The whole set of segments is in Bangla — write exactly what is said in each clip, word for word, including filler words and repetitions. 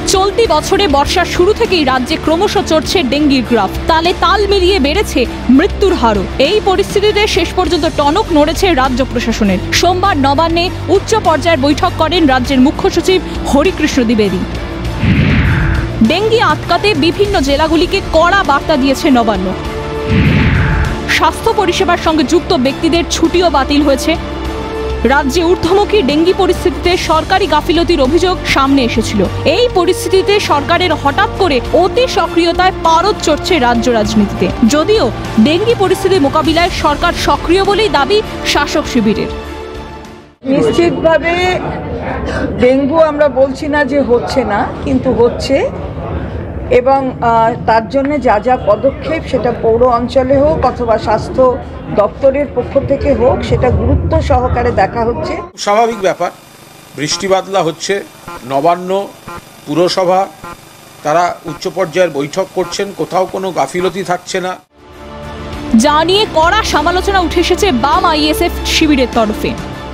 চলতি বছরে বর্ষার শুরু থেকেই রাজ্যে ক্রমশ চড়ছে ডেঙ্গির গ্রাফ। তালে তাল মিলিয়ে বেড়েছে মৃত্যুর হারও। এই পরিস্থিতিতে শেষ পর্যন্ত টনক নড়েছে রাজ্য প্রশাসনের। সোমবার নবান্নে উচ্চ পর্যায়ের বৈঠক করেন রাজ্যের মুখ্য সচিব হরিকৃষ্ণ দ্বিবেদী। ডেঙ্গি আটকাতে বিভিন্ন জেলাগুলিকে কড়া বার্তা দিয়েছে নবান্ন। স্বাস্থ্য পরিষেবার সঙ্গে যুক্ত ব্যক্তিদের ছুটিও বাতিল হয়েছে। রাজ্যে ঊর্ধ্বমুখী ডেঙ্গি পরিস্থিতিতে সরকারি গাফিলতির অভিযোগ সামনে এসেছিল। এই পরিস্থিতিতে সরকারের হঠাৎ করে অতি সক্রিয়তায় পারদ চড়ছে রাজ্য রাজনীতিতে। যদিও ডেঙ্গি পরিস্থিতি মোকাবিলায় সরকার সক্রিয় বলেই দাবি শাসক শিবিরের। নিশ্চিতভাবে ডেঙ্গু আমরা বলছি না যে হচ্ছে না, কিন্তু হচ্ছে, এবং তার জন্য যা যা পদক্ষেপ সেটা পৌর অঞ্চলে হোক অথবা স্বাস্থ্য দপ্তরের পক্ষ থেকে হোক সেটা গুরুত্ব সহকারে দেখা হচ্ছে। স্বাভাবিক ব্যাপার, বৃষ্টি বাদলা হচ্ছে, নবান্ন পুরসভা তারা উচ্চ পর্যায়ের বৈঠক করছেন, কোথাও কোনো গাফিলতি থাকছে না। যা নিয়ে কড়া সমালোচনা উঠে এসেছে বাম আইএসএফ শিবিরের তরফে।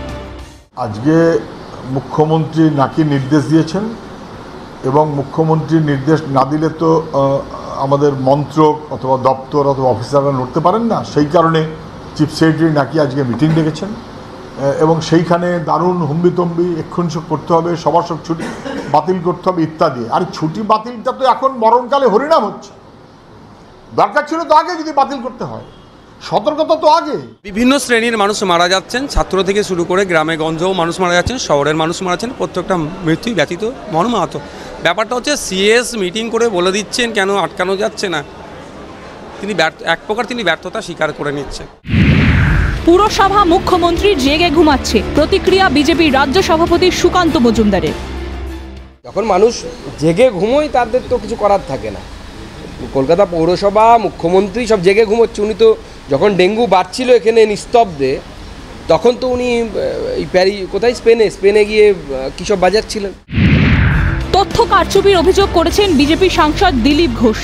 আজকে মুখ্যমন্ত্রী নাকি নির্দেশ দিয়েছেন, এবং মুখ্যমন্ত্রীর নির্দেশ না দিলে তো আমাদের মন্ত্রক অথবা দপ্তর অথবা অফিসাররা নড়তে পারেন না। সেই কারণে চিফ সেক্রেটারি নাকি আজকে মিটিং ডেকেছেন, এবং সেইখানে দারুণ হুম্বিতম্বি এক্ষুনি সব করতে হবে, সবার সব ছুটি বাতিল করতে হবে ইত্যাদি। আর ছুটি বাতিলটা তো এখন মরণকালে হরিনাম হচ্ছে, দরকার ছিল তো আগে যদি বাতিল করতে হয়, সতর্কতা তো আগে। বিভিন্ন শ্রেণীর মানুষ মারা যাচ্ছেন, ছাত্র থেকে শুরু করে গ্রামে গঞ্জেও মানুষ মারা যাচ্ছেন, শহরের মানুষ মারা যাচ্ছেন, প্রত্যেকটা মৃত্যু ব্যতীত মর্মাহত। ব্যাপারটা হচ্ছে সিএস মিটিং করে বলে দিচ্ছেন কেন আটকানো যাচ্ছে না, তিনি এক প্রকার তিনি ব্যর্থতা স্বীকার করে নিচ্ছেন। পুরসভা মুখ্যমন্ত্রী জেগে ঘুমাচ্ছে, প্রতিক্রিয়া বিজেপির রাজ্য সভাপতি সুকান্ত মজুমদারের। যখন মানুষ জেগে ঘুমোয় তাদের তো কিছু করার থাকে না। কলকাতা পৌরসভা মুখ্যমন্ত্রী সব জেগে ঘুমোচ্ছে। উনি তো যখন ডেঙ্গু বাড়ছিল এখানে নিস্তব্ধে, তখন তো উনি এই প্যারি কোথায় স্পেনে স্পেনে গিয়ে কিসব বাজাচ্ছিলেন। তথ্য কারচুপির অভিযোগ করেছেন বিজেপি সাংসদ দিলীপ ঘোষ।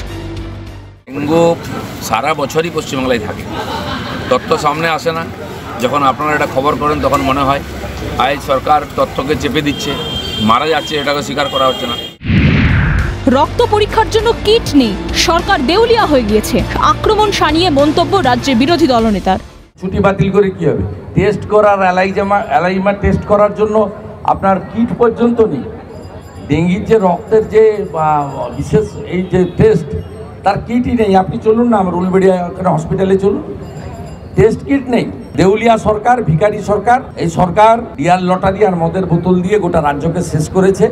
ডেঙ্গু সারা বছরই পশ্চিমবাংলায় থাকে, তথ্য সামনে আসে না। যখন আপনারা এটা খবর করেন তখন মনে হয় আজ সরকার তথ্যকে চেপে দিচ্ছে, মারা যাচ্ছে এটাকে স্বীকার করা হচ্ছে না। রক্ত পরীক্ষার জন্য কিট নেই, সরকার দেউলিয়া হয়ে গিয়েছে, আক্রমণ শানিয়ে মন্তব্য রাজ্যের বিরোধী দলনেতার। ছুটি বাতিল করে কি হবে? টেস্ট করার অ্যালাইজামা অ্যালাইমা টেস্ট করার জন্য আপনার কিট পর্যন্ত নেই। ডেঙ্গির যে রক্তের যে বিশেষ এই যে টেস্ট, তার কিটই নেই। আপনি চলুন না আমার উলবেড়িয়া হসপিটালে চলুন, টেস্ট কিট নেই। দেউলিয়া সরকার, ভিখারি সরকার। এই সরকার ডিয়ার লটারি আর মদের বোতল দিয়ে গোটা রাজ্যকে শেষ করেছে।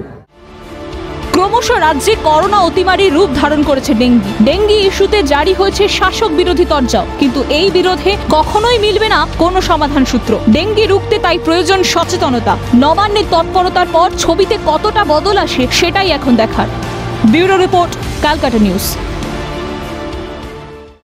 ক্রমশ রাজ্যে করোনা অতিমারির রূপ ধারণ করেছে ডেঙ্গি। ডেঙ্গি ইস্যুতে জারি হয়েছে শাসক বিরোধী তরজাও, কিন্তু এই বিরোধে কখনোই মিলবে না কোনো সমাধান সূত্র। ডেঙ্গি রুখতে তাই প্রয়োজন সচেতনতা। নবান্নের তৎপরতার পর ছবিতে কতটা বদল আসে সেটাই এখন দেখার। Bureau report, Calcutta news.